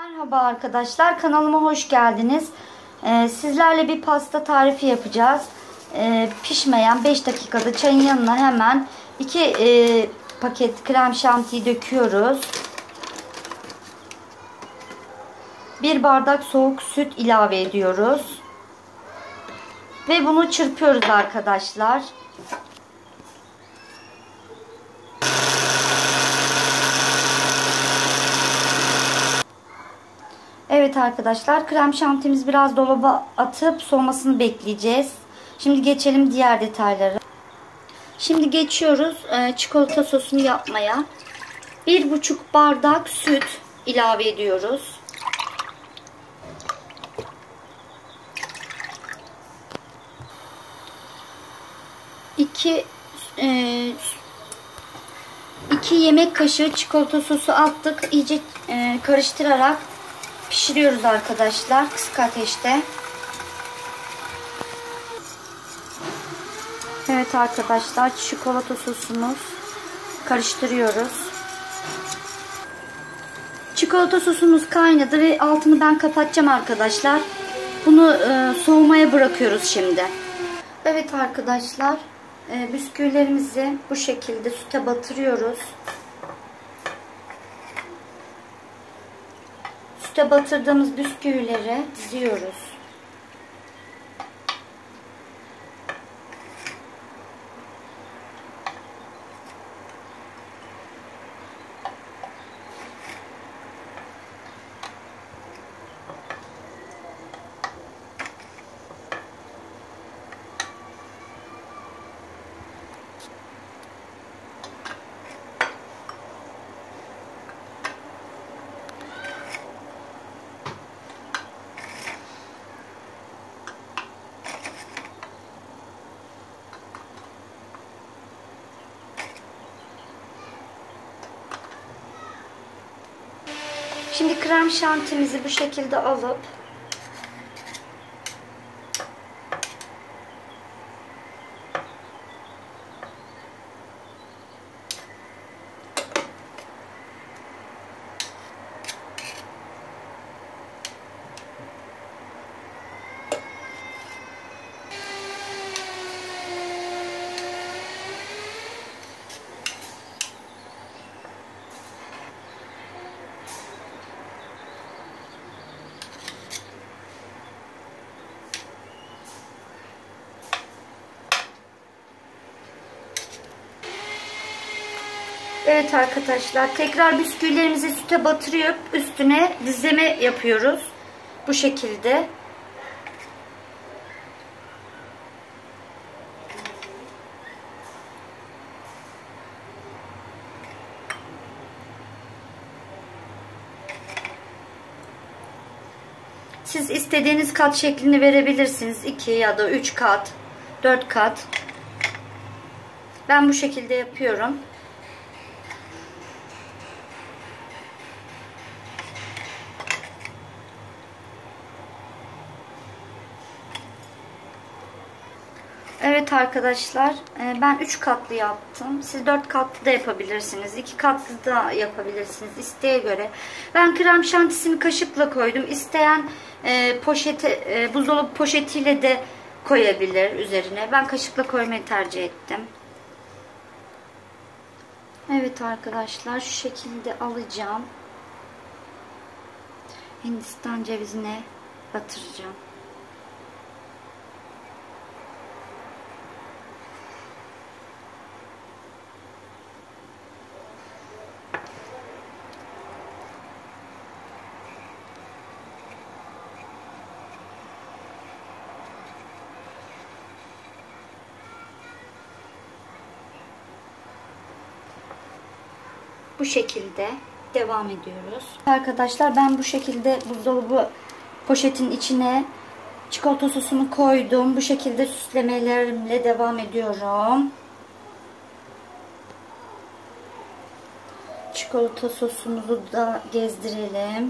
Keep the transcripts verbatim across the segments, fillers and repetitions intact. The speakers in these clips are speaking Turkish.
Merhaba arkadaşlar, kanalıma hoş geldiniz. Ee, sizlerle bir pasta tarifi yapacağız. Ee, pişmeyen beş dakikada çayın yanına hemen iki e, paket krem şantiyi döküyoruz. bir bardak soğuk süt ilave ediyoruz. Ve bunu çırpıyoruz arkadaşlar. Evet arkadaşlar, krem şantimiz biraz dolaba atıp soğumasını bekleyeceğiz. Şimdi geçelim diğer detaylara. Şimdi geçiyoruz e, çikolata sosunu yapmaya. bir buçuk bardak süt ilave ediyoruz. iki iki yemek kaşığı çikolata sosu attık. İyice e, karıştırarak pişiriyoruz arkadaşlar kısık ateşte. Evet arkadaşlar, çikolata sosumuz, karıştırıyoruz. Çikolata sosumuz kaynadı ve altını ben kapatacağım arkadaşlar. Bunu e, soğumaya bırakıyoruz şimdi. Evet arkadaşlar, e, bisküvilerimizi bu şekilde süte batırıyoruz. Süte batırdığımız bisküvileri diziyoruz. Şimdi krem şantimizi bu şekilde alıp evet arkadaşlar, tekrar bisküvilerimizi süte batırıp üstüne dizleme yapıyoruz. Bu şekilde. Siz istediğiniz kat şeklini verebilirsiniz. iki ya da üç kat, dört kat. Ben bu şekilde yapıyorum. Evet arkadaşlar, ben üç katlı yaptım. Siz dört katlı da yapabilirsiniz. iki katlı da yapabilirsiniz isteğe göre. Ben krem şantisini kaşıkla koydum. İsteyen e, poşete, e, buzdolabı poşetiyle de koyabilir üzerine. Ben kaşıkla koymayı tercih ettim. Evet arkadaşlar, şu şekilde alacağım. Hindistan cevizine batıracağım. Bu şekilde devam ediyoruz. Arkadaşlar, ben bu şekilde buzdolabı poşetin içine çikolata sosunu koydum. Bu şekilde süslemelerimle devam ediyorum. Çikolata sosumuzu da gezdirelim.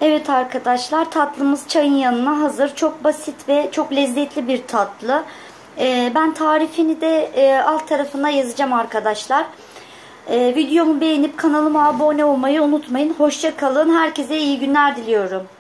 Evet arkadaşlar, tatlımız çayın yanına hazır. Çok basit ve çok lezzetli bir tatlı. Ee, ben tarifini de e, alt tarafına yazacağım arkadaşlar. Ee, videomu beğenip kanalıma abone olmayı unutmayın. Hoşça kalın. Herkese iyi günler diliyorum.